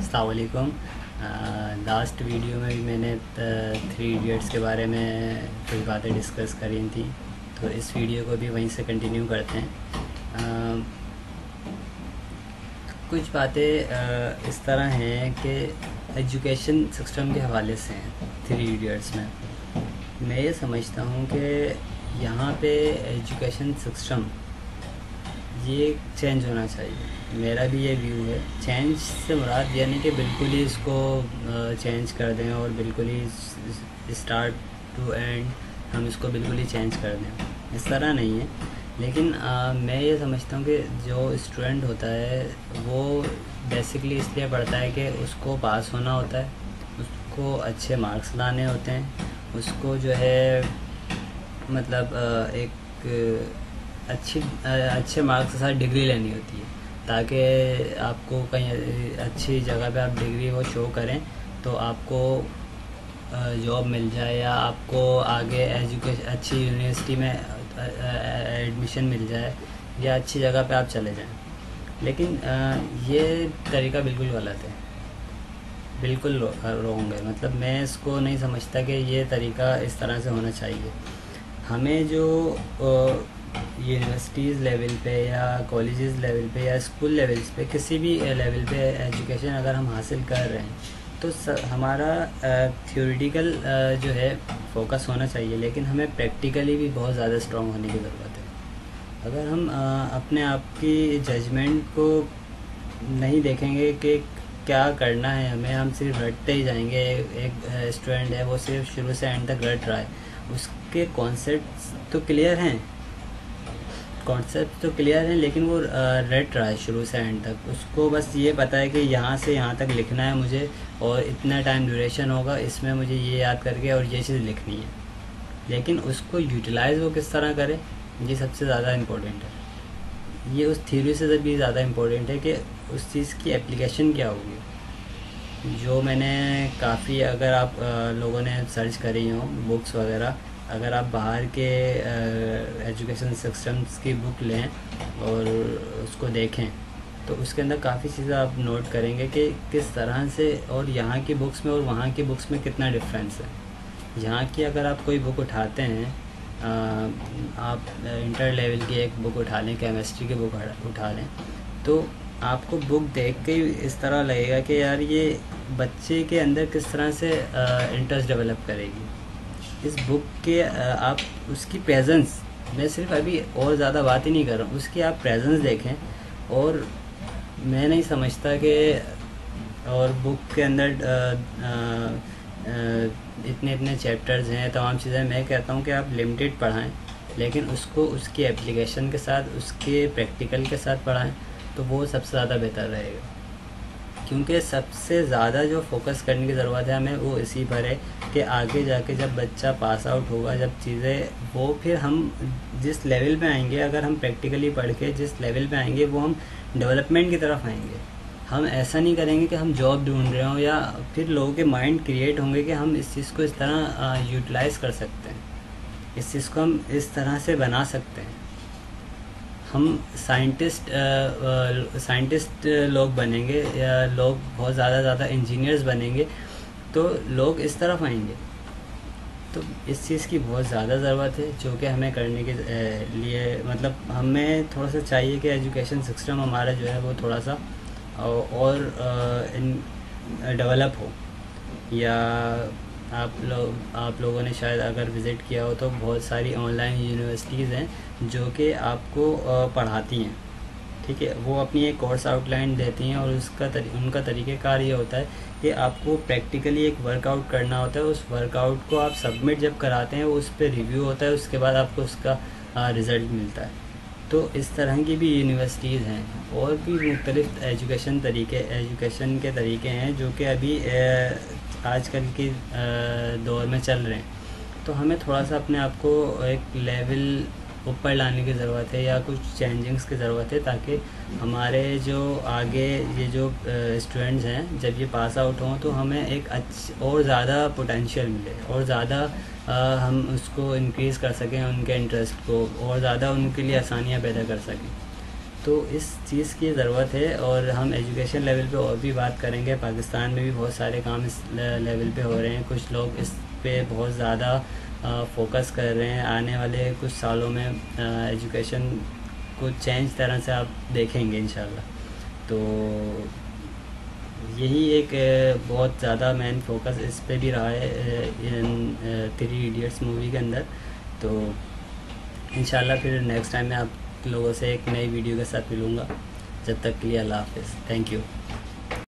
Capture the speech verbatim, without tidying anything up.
अस्सलाम वालेकुम। Last video में भी मैंने थ्री इडियट्स के बारे में कुछ बातें डिस्कस करी थी, तो इस वीडियो को भी वहीं से कंटिन्यू करते हैं। आ, कुछ बातें आ, इस तरह हैं कि एजुकेशन सिस्टम के हवाले से हैं थ्री इडियट्स में। मैं ये समझता हूँ कि यहाँ पे एजुकेशन सिस्टम ये चेंज होना चाहिए। मेरा भी ये व्यू है। चेंज से मुराद ये नहीं कि बिल्कुल ही इसको चेंज कर दें और बिल्कुल ही स्टार्ट टू एंड हम इसको बिल्कुल ही चेंज कर दें, इस तरह नहीं है। लेकिन आ, मैं ये समझता हूँ कि जो स्टूडेंट होता है वो बेसिकली इसलिए पढ़ता है कि उसको पास होना होता है, उसको अच्छे मार्क्स लाने होते हैं, उसको जो है मतलब एक अच्छी अच्छे मार्क्स के साथ डिग्री लेनी होती है, ताकि आपको कहीं अच्छी जगह पे आप डिग्री वो शो करें तो आपको जॉब मिल जाए या आपको आगे एजुकेशन अच्छी यूनिवर्सिटी में एडमिशन मिल जाए या अच्छी जगह पे आप चले जाएं। लेकिन ये तरीका बिल्कुल गलत है, बिल्कुल रॉन्ग है। मतलब मैं इसको नहीं समझता कि ये तरीका इस तरह से होना चाहिए। हमें जो यूनिवर्सिटीज़ लेवल पे या कॉलेजेस लेवल पे या स्कूल लेवल्स पे किसी भी लेवल पे एजुकेशन अगर हम हासिल कर रहे हैं तो हमारा थ्योरेटिकल जो है फोकस होना चाहिए, लेकिन हमें प्रैक्टिकली भी बहुत ज़्यादा स्ट्रॉन्ग होने की ज़रूरत है। अगर हम अपने आप की जजमेंट को नहीं देखेंगे कि क्या करना है हमें, हम सिर्फ रटते ही जाएंगे। एक स्टूडेंट है वो सिर्फ शुरू से एंड तक रट रहा है, उसके कॉन्सेप्ट तो क्लियर हैं कॉन्सेप्ट तो क्लियर हैं लेकिन वो रट रहा है शुरू से एंड तक। उसको बस ये पता है कि यहाँ से यहाँ तक लिखना है मुझे और इतना टाइम ड्यूरेशन होगा, इसमें मुझे ये याद करके और ये चीज़ लिखनी है। लेकिन उसको यूटिलाइज़ वो किस तरह करे, ये सबसे ज़्यादा इम्पोर्टेंट है। ये उस थ्योरी से भी ज़्यादा इम्पोर्टेंट है कि उस चीज़ की एप्लीकेशन क्या होगी। जो मैंने काफ़ी, अगर आप आ, लोगों ने सर्च करी हो बुक्स वगैरह, अगर आप बाहर के एजुकेशन सिस्टम्स की बुक लें और उसको देखें तो उसके अंदर काफ़ी चीज़ें आप नोट करेंगे कि किस तरह से और यहाँ की बुक्स में और वहाँ की बुक्स में कितना डिफरेंस है। यहाँ की अगर आप कोई बुक उठाते हैं, आ, आप इंटर लेवल की एक बुक उठा लें, केमिस्ट्री की बुक उठा लें, तो आपको बुक देख के इस तरह लगेगा कि यार ये बच्चे के अंदर किस तरह से इंटरेस्ट डेवलप करेगी इस बुक के। आप उसकी प्रेजेंस, मैं सिर्फ अभी और ज़्यादा बात ही नहीं कर रहा हूँ, उसकी आप प्रेजेंस देखें। और मैं नहीं समझता कि और बुक के अंदर आ, आ, आ, इतने इतने चैप्टर्स हैं, तमाम चीज़ें, मैं कहता हूँ कि आप लिमिटेड पढ़ाएं, लेकिन उसको उसकी एप्लीकेशन के साथ, उसके प्रैक्टिकल के साथ पढ़ाएं, तो वो सबसे ज़्यादा बेहतर रहेगा। क्योंकि सबसे ज़्यादा जो फोकस करने की ज़रूरत है हमें वो इसी पर है कि आगे जाके जब बच्चा पास आउट होगा, जब चीज़ें वो फिर हम जिस लेवल पे आएंगे, अगर हम प्रैक्टिकली पढ़ के जिस लेवल पे आएंगे वो हम डेवलपमेंट की तरफ आएंगे। हम ऐसा नहीं करेंगे कि हम जॉब ढूंढ रहे हों, या फिर लोगों के माइंड क्रिएट होंगे कि हम इस चीज़ को इस तरह यूटिलाइज़ कर सकते हैं, इस चीज़ को हम इस तरह से बना सकते हैं। हम साइंटिस्ट साइंटिस्ट लोग बनेंगे या लोग बहुत ज़्यादा ज़्यादा इंजीनियर्स बनेंगे तो लोग इस तरफ आएंगे। तो इस चीज़ की बहुत ज़्यादा ज़रूरत है जो कि हमें करने के लिए, मतलब हमें थोड़ा सा चाहिए कि एजुकेशन सिस्टम हमारा जो है वो थोड़ा सा और डेवलप हो। या आप लोग आप लोगों ने शायद अगर विज़िट किया हो तो बहुत सारी ऑनलाइन यूनिवर्सिटीज़ हैं जो कि आपको पढ़ाती हैं, ठीक है। वो अपनी एक कोर्स आउटलाइन देती हैं और उसका तरी, उनका तरीक़ेकार ये होता है कि आपको प्रैक्टिकली एक वर्कआउट करना होता है। उस वर्कआउट को आप सबमिट जब कराते हैं, उस पर रिव्यू होता है, उसके बाद आपको उसका रिज़ल्ट मिलता है। तो इस तरह की भी यूनिवर्सिटीज़ हैं और भी मुख्तलिफ़ एजुकेशन तरीके एजुकेशन के तरीके हैं जो कि अभी आजकल के दौर में चल रहे हैं। तो हमें थोड़ा सा अपने आप को एक लेवल ऊपर लाने की ज़रूरत है या कुछ चेंजिंग्स की ज़रूरत है, ताकि हमारे जो आगे ये जो स्टूडेंट्स हैं जब ये पास आउट हों तो हमें एक अच्छ और ज़्यादा पोटेंशियल मिले और ज़्यादा हम उसको इंक्रीज़ कर सकें, उनके इंटरेस्ट को और ज़्यादा उनके लिए आसानियाँ पैदा कर सकें। तो इस चीज़ की ज़रूरत है। और हम एजुकेशन लेवल पे और भी बात करेंगे। पाकिस्तान में भी बहुत सारे काम इस लेवल पे हो रहे हैं, कुछ लोग इस पे बहुत ज़्यादा फोकस कर रहे हैं। आने वाले कुछ सालों में एजुकेशन को चेंज तरह से आप देखेंगे इंशाल्लाह। तो यही एक बहुत ज़्यादा मेन फोकस इस पे भी रहा है इन थ्री इडियट्स मूवी के अंदर। तो इंशाल्लाह फिर नेक्स्ट टाइम मैं आप लोगों से एक नई वीडियो के साथ मिलूँगा। जब तक के लिए अल्लाह हाफ़िज़। Thank you.